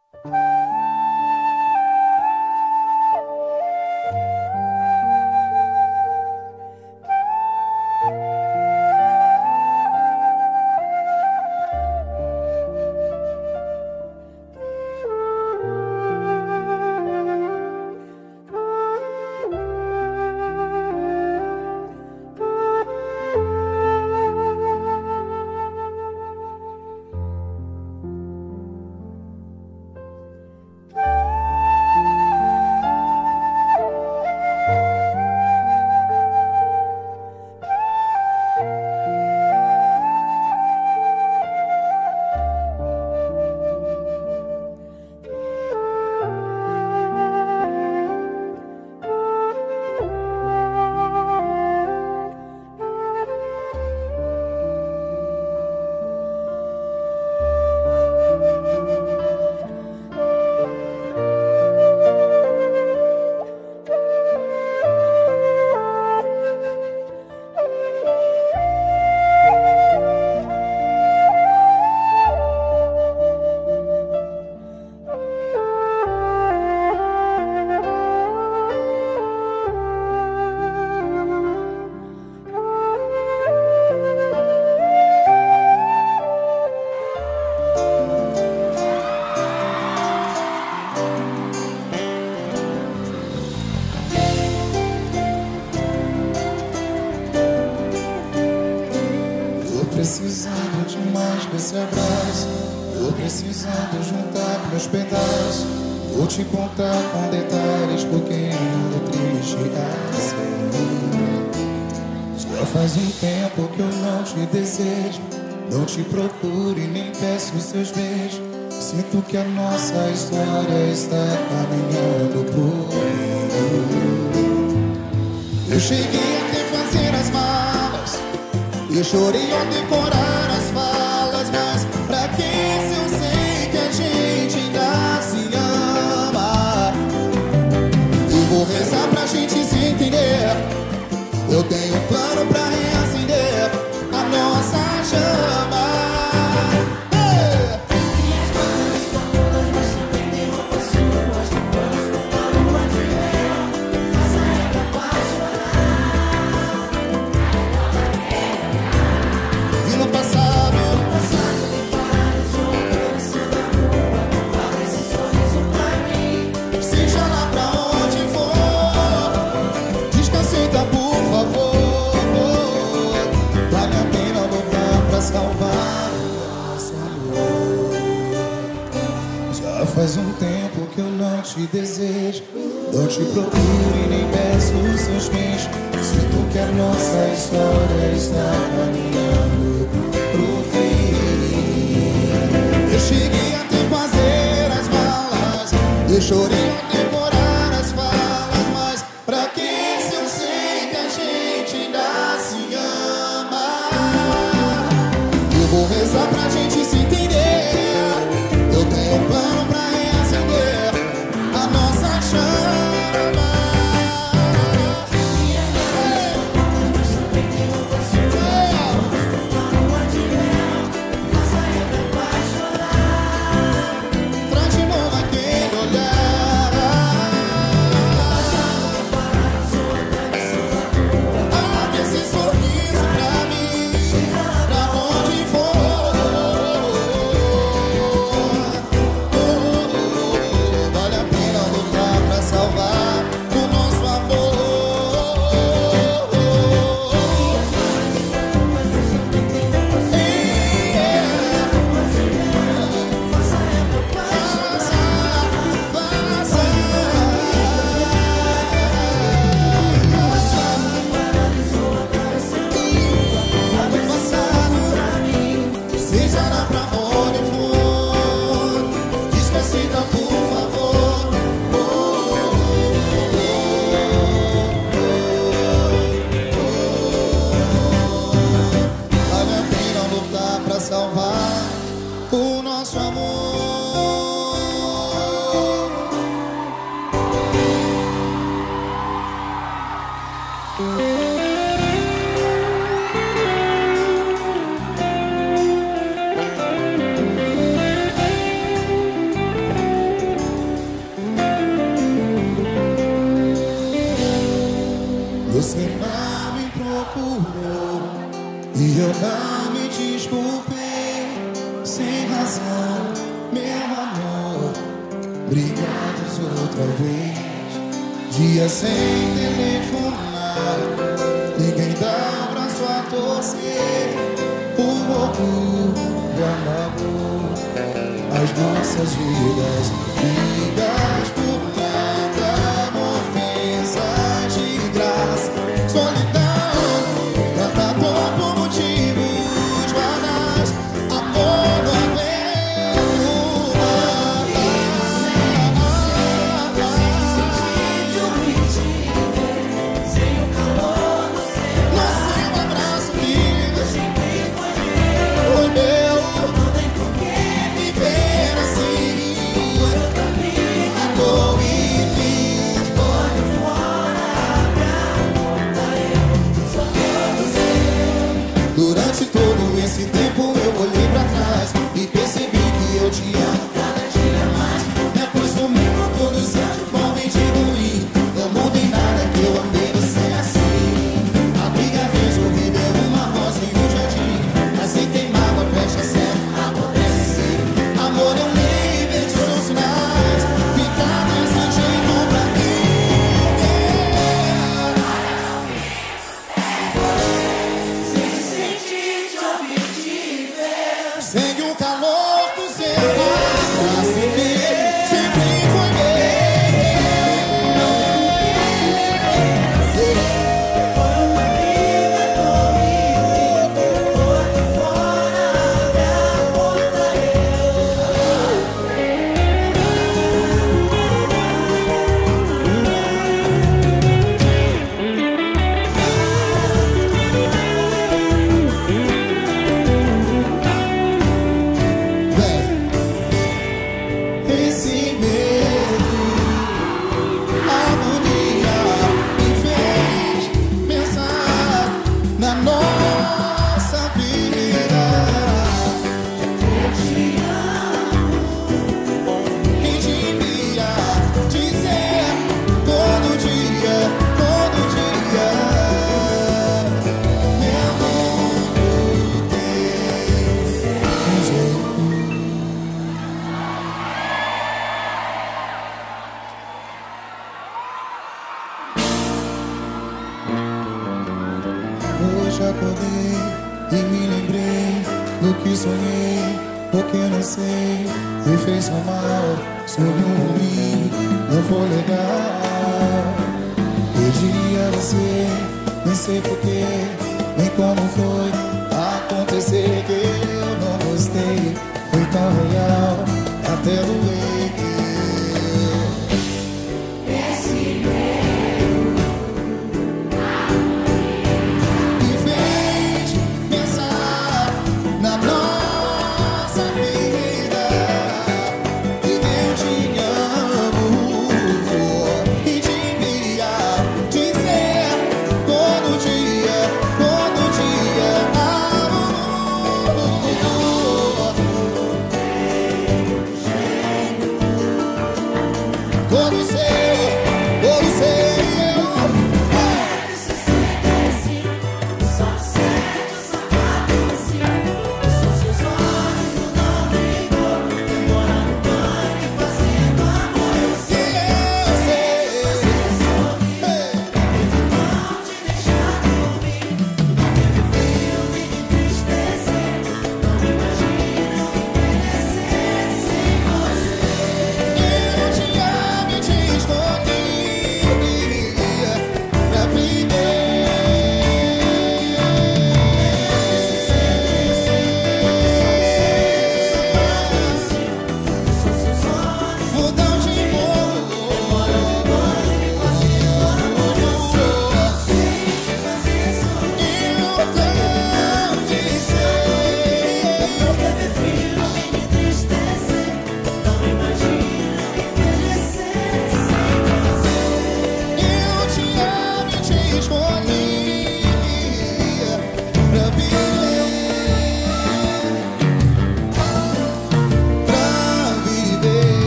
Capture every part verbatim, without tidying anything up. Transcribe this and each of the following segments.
Precisando demais desse abraço, tô precisando juntar meus pedaços. Vou te contar com detalhes porque ando triste assim. Já faz um tempo que eu não te desejo, não te procuro e nem peço os seus beijos. Sinto que a nossa história está caminhando pro fim. Eu cheguei até fazer as malas, eu chorei ao decorar as falas, mas pra que se eu sei que a gente ainda se ama? Eu vou rezar pra gente se entender. Eu tenho um plano pra reacender a nossa chama. Minhas mãos estão todas, mas também tem roupas suas. Vamos tomar uma de mel, faça ela apaixonar. E no passado, No passado declarados juntos, descendo a rua, fala esse sorriso pra mim. seja lá pra onde for, descansita por favor. Vale a pena lutar pra salvar o nosso amor. Já faz um tempo que eu não te desejo, não te procuro e nem peço os seus beijos. Sinto que a nossa história está caminhando pro fim. Eu cheguei até fazer as malas, eu chorei ao decorar as falas, mas pra que se eu sei que a gente ainda se ama? Eu vou rezar pra gente se entender. Eu tenho um plano pra reacender a nossa chama. Minhas mãos estão todas, mas também tem roupas suas. Vamos tomar uma de mel, faça ela apaixonar. Traz de novo aquele olhar. brigados outra vez. Dias sem telefonar, ninguém dá um braço a torcer. O orgulho amagou as nossas vidas, vidas por nada, ofensas de graça, solidão, tanta dor por motivos banais, amor não aguento. Durante todo esse tempo eu olhei pra trás e percebi que eu te amo cada dia mais. Me acostumei com todos os anos, bom e de ruim. Não mudei nada que eu amei você assim. A briga resolvida é uma rosa e um jardim. Aceitei mágoa, fecha certo, acontece. Amor é um livro de seus sinais. Ficar desse jeito pra mim. Segue o calor do seu ar, sempre, sempre foi meu. Foi uma vida corrida, por fora abre a porta esse medo, agonia me fez pensar na nossa vida. Eu te amo e devia dizer todo dia, todo dia. Meu mundo tem um jeito. Hoje acordei e me lembrei do que sonhei, porque não sei, me fez tão mal, sonho ruim, não foi legal. Perdi a você, nem sei porquê, nem como foi acontecer que eu não gostei, foi tão real, até doer. Todo ser, todo ser eu. Você sempre assim, só sente, só fala assim. São seus olhos mudando de cor, demorando banho e fazendo amor. Eu sei, eu sei, você sorri, teve mão de deixar dormir. Não teve filme de tristeza, não imagina eu envelhecer sem você. Eu te amo e te escondi pra viver. Mudam de novo, demorando banho e fazendo amor. Eu sei te fazer sorrir, eu tão de ser. Não teve filme de tristeza, não imagina envelhecer sem você. Eu te amo e te escolhi pra viver, pra viver.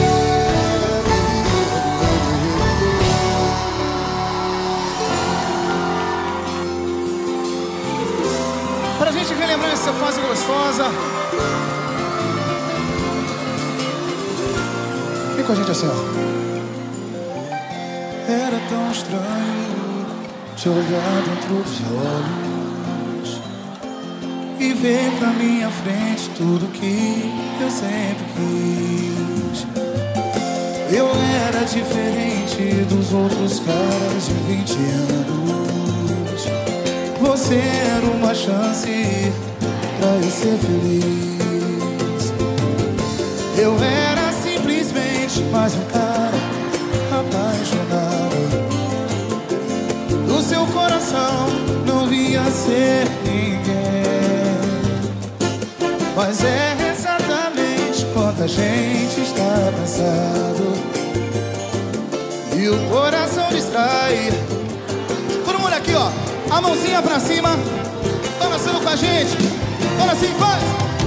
Pra gente relembrar essa fase gostosa, com a gente assim, ó. Era tão estranho te olhar dentro dos olhos e ver na minha frente tudo que eu sempre quis. Eu era diferente dos outros caras de vinte anos. Você era uma chance pra eu ser feliz. Eu era simplesmente mais um cara apaixonado. Do seu coração não via ser ninguém. Mas é exatamente quando a gente está cansado e o coração distrai. Todo mundo aqui, ó, a mãozinha pra cima. Vamos assim com a gente. Vamos assim, faz!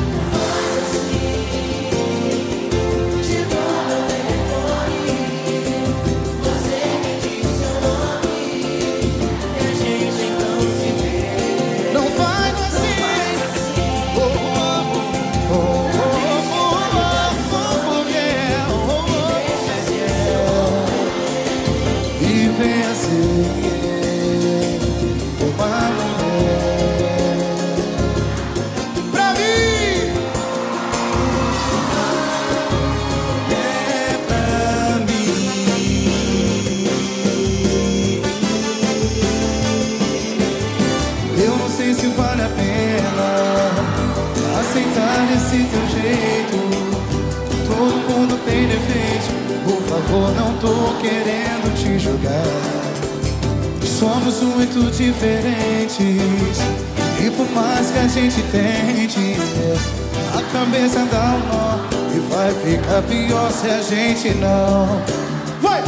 Se vale a pena aceitar esse teu jeito. Todo mundo tem defeito. Por favor, não tô querendo te julgar. Somos muito diferentes e por mais que a gente tente, a cabeça dá um nó e vai ficar pior se a gente não. Vai!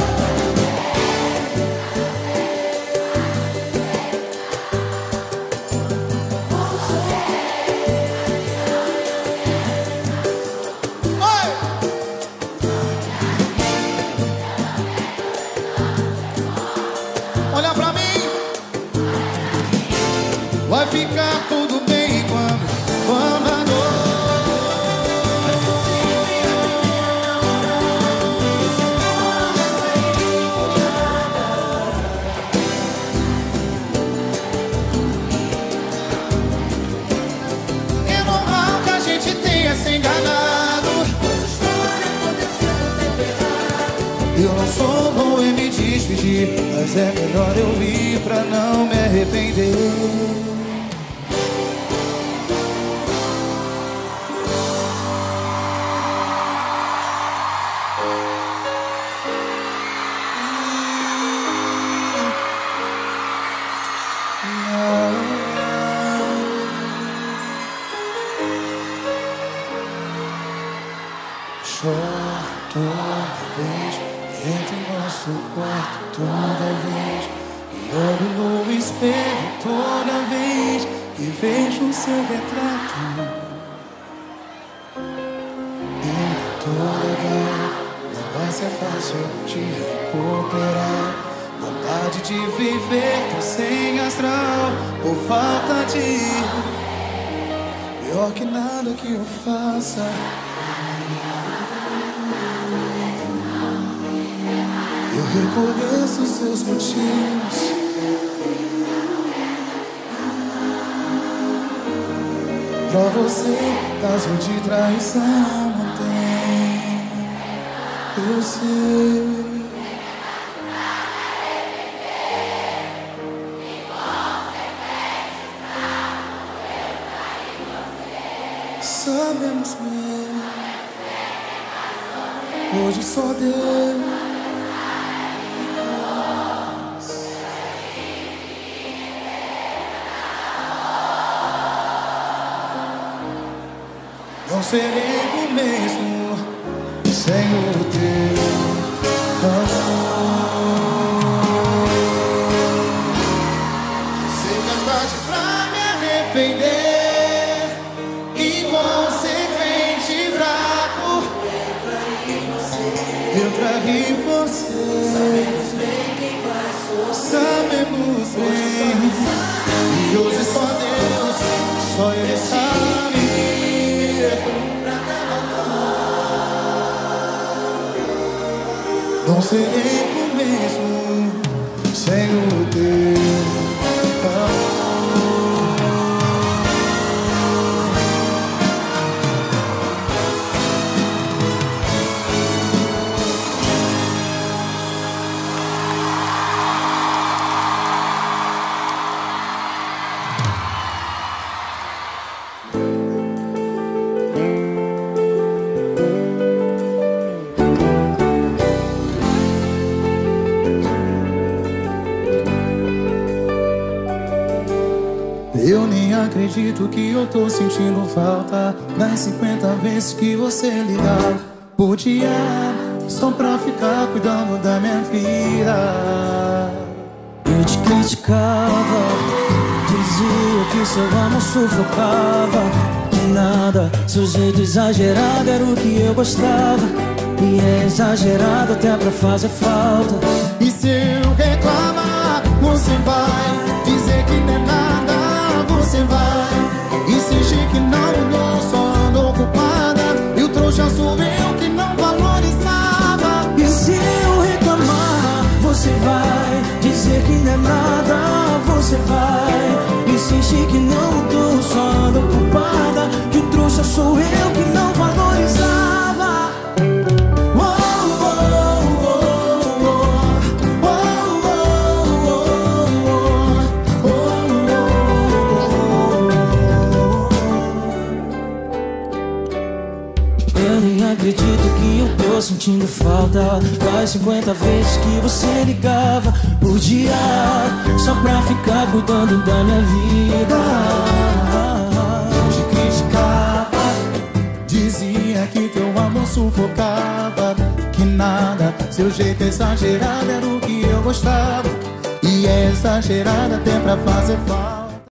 Olha pra mim. Vai ficar tudo bem quando, quando a dor. É normal que a gente tenha se enganado. Eu não sou bom em me despedir, mas é melhor eu ir pra não me arrepender. Choro toda vez que entro em nosso quarto, toda vez que olho no espelho, toda vez que vejo o seu retrato. Eu não tô legal, não vai ser fácil te recuperar. Vontade de viver, tô sem astral por falta de. Pior que nada que eu faça. Eu reconheço os seus motivos. Pra você, caso de traição não tem. Eu sei. Sabemos bem. Hoje só Deus. Não serei o mesmo sem o teu amor. Ser capaz pra me arrepender, inconsequente e fraco. Eu traí você. Sabemos bem quem vai sofrer. Sabemos bem. E hoje só Deus, só Ele sabe. Pra dar valor. Não serei o mesmo sem o teu amor. Eu nem acredito que eu tô sentindo falta das cinquenta vezes que você ligava por dia, só pra ficar cuidando da minha vida. Eu te criticava, dizia que seu amor sufocava, que nada, seu jeito exagerado era o que eu gostava. E é exagerado até pra fazer falta. E se eu reclamar, você vai dizer que não é nada. Você vai insistir que não mudou, só ando ocupada. E o trouxa sou eu que não valorizava. E se eu reclamar, você vai dizer que não é nada. Você vai insistir que não mudou, só ando ocupada. Que o trouxa sou eu que não valorizava. Eu nem acredito que eu tô sentindo falta das cinquenta vezes que você ligava por dia, só pra ficar cuidando da minha vida. Eu te criticava, dizia que teu amor sufocava, que nada, seu jeito exagerado era o que eu gostava. E é exagerado até pra fazer falta.